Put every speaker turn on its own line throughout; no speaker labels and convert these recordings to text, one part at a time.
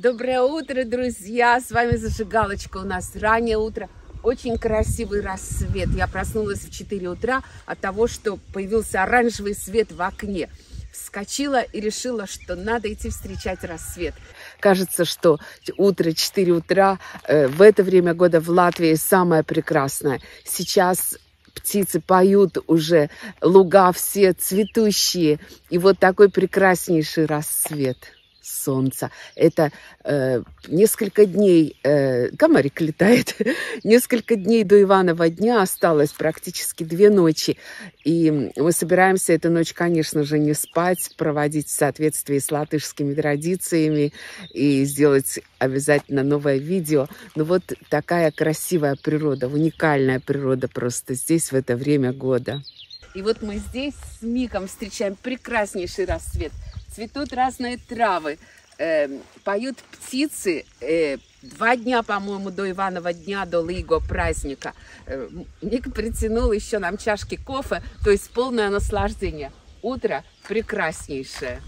Доброе утро, друзья! С вами Зажигалочка. У нас раннее утро, очень красивый рассвет. Я проснулась в 4 утра от того, что появился оранжевый свет в окне. Вскочила и решила, что надо идти встречать рассвет. Кажется, что утро 4 утра в это время года в Латвии самое прекрасное. Сейчас птицы поют уже, луга все цветущие. И вот такой прекраснейший рассвет солнца. Это несколько дней, комарик летает, несколько дней до Иванова дня осталось, практически 2 ночи. И мы собираемся эту ночь, конечно же, не спать, проводить в соответствии с латышскими традициями и сделать обязательно новое видео. Но вот такая красивая природа, уникальная природа просто здесь в это время года. И вот мы здесь с Миком встречаем прекраснейший рассвет. Цветут разные травы, поют птицы. 2 дня, по-моему, до Иванова дня, до Лиго праздника. Мик притянул еще нам чашки кофе, то есть полное наслаждение. Утро прекраснейшее.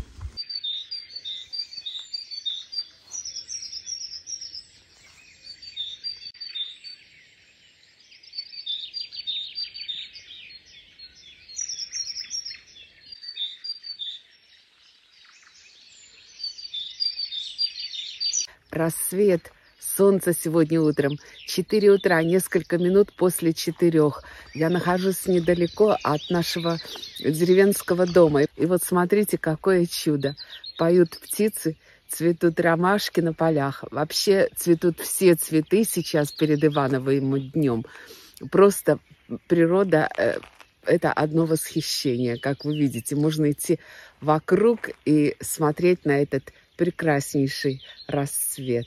Рассвет, солнце сегодня утром, 4 утра, несколько минут после 4. Я нахожусь недалеко от нашего деревенского дома. И вот смотрите, какое чудо. Поют птицы, цветут ромашки на полях. Вообще цветут все цветы сейчас перед Ивановым днем. Просто природа это одно восхищение. Как вы видите, можно идти вокруг и смотреть на этот прекраснейший рассвет.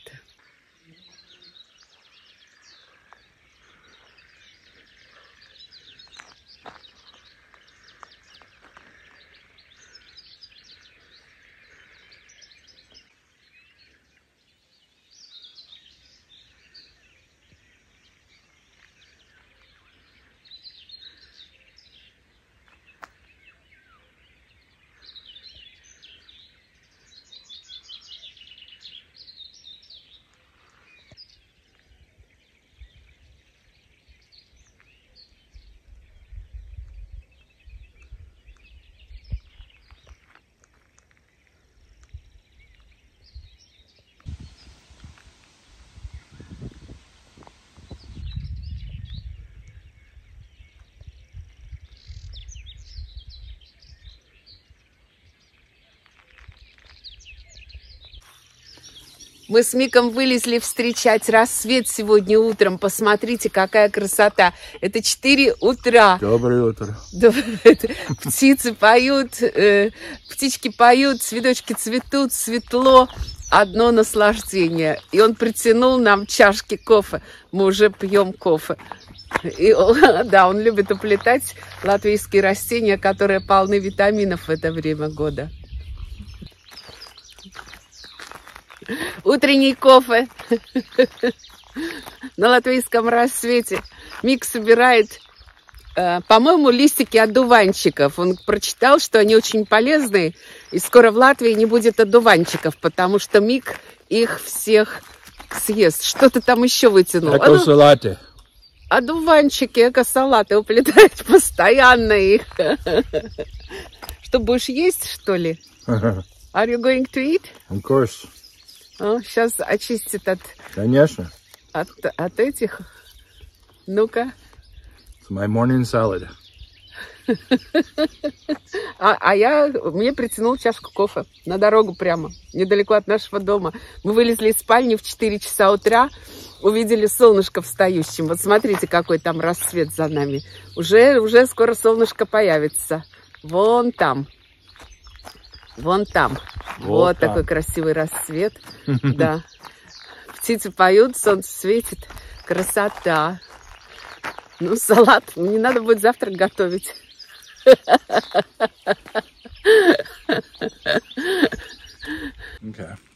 Мы с Миком вылезли встречать рассвет сегодня утром. Посмотрите, какая красота. Это 4 утра.
Доброе утро.
Птицы поют, птички поют, цветочки цветут, светло. Одно наслаждение. И он притянул нам чашки кофе. Мы уже пьем кофе. И, да, он любит уплетать латвийские растения, которые полны витаминов в это время года. Утренний кофе на латвийском рассвете. Мик собирает, по-моему, листики одуванчиков. Он прочитал, что они очень полезные, и скоро в Латвии не будет одуванчиков, потому что Мик их всех съест. Что ты там еще вытянул?
Эко-салаты.
Одуванчики, эко-салаты уплетает постоянно их. Что, будешь есть, что ли? Are you going to eat?
Of course.
Сейчас очистит
Конечно.
от этих. Ну-ка.
It's my morning salad.
Мне притянул чашку кофе на дорогу прямо, недалеко от нашего дома. Мы вылезли из спальни в 4 часа утра, увидели солнышко встающим. Вот смотрите, какой там рассвет за нами. Уже скоро солнышко появится. Вон там. Вон там. Вот такой красивый рассвет. Да. Птицы поют, солнце светит. Красота. Ну, салат. Не надо будет завтрак готовить.
Okay.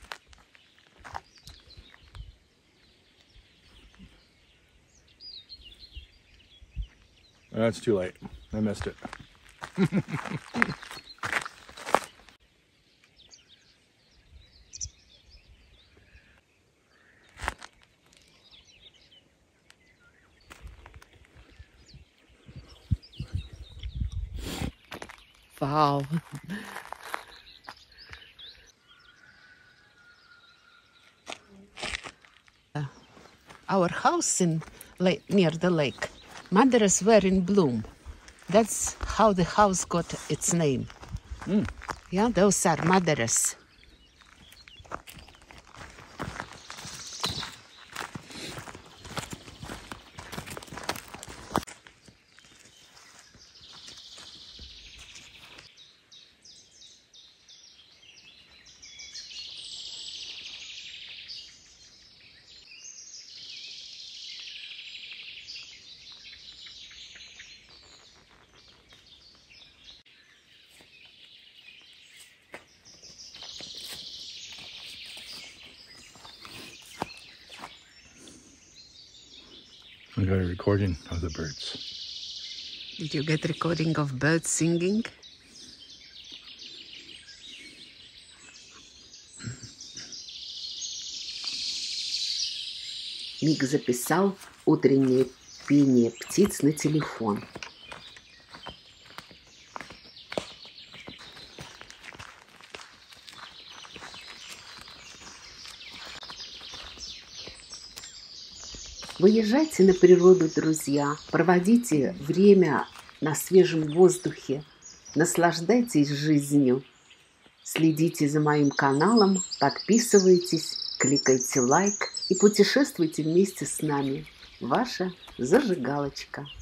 That's too late. I missed it.
Wow. Our house near the lake, Madaras were in bloom. That's how the house got its name. Yeah, those are Madaras.
I got a recording of the birds.
Did you get recording of birds singing? Мик записал утреннее пение птиц на телефон. Выезжайте на природу, друзья, проводите время на свежем воздухе, наслаждайтесь жизнью, следите за моим каналом, подписывайтесь, кликайте лайк и путешествуйте вместе с нами. Ваша зажигалочка.